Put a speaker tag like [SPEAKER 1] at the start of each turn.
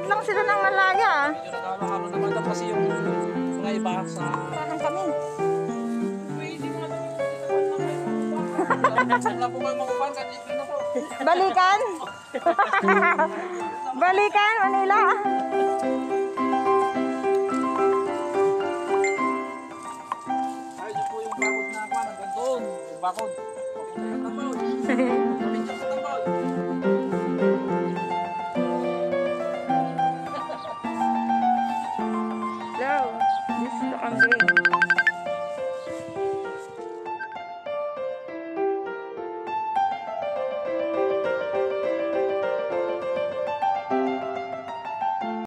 [SPEAKER 1] lang sila ng malaya.
[SPEAKER 2] Medyo nagkakalo naman daw kasi yung mga iba sa...
[SPEAKER 1] Saan kami?
[SPEAKER 2] Pwede mo na ito. Saan lang po kayo makupan? Kahit na po.
[SPEAKER 1] Balikan? Balikan, Manila.
[SPEAKER 2] Ay, yun po yung bakod na ako. Hanggang doon. Yung bakod. Papunta yung bakod.